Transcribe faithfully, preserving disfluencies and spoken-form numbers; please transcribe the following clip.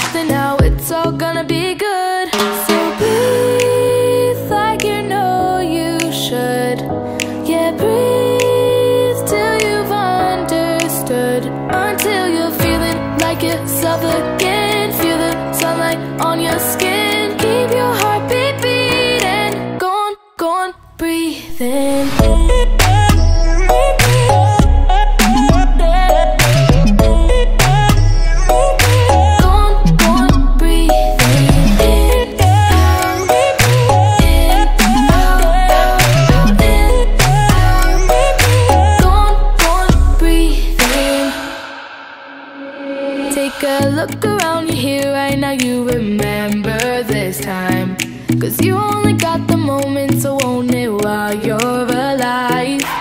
something now, it's all gonna be good. So breathe like you know you should. Yeah, breathe till you've understood, until you're feeling like yourself again. Feel the sunlight on your skin. Keep your heartbeat beating. Go on, go on, breathe in. Take a look around you here right now, you remember this time. Cause you only got the moment, so own it while you're alive.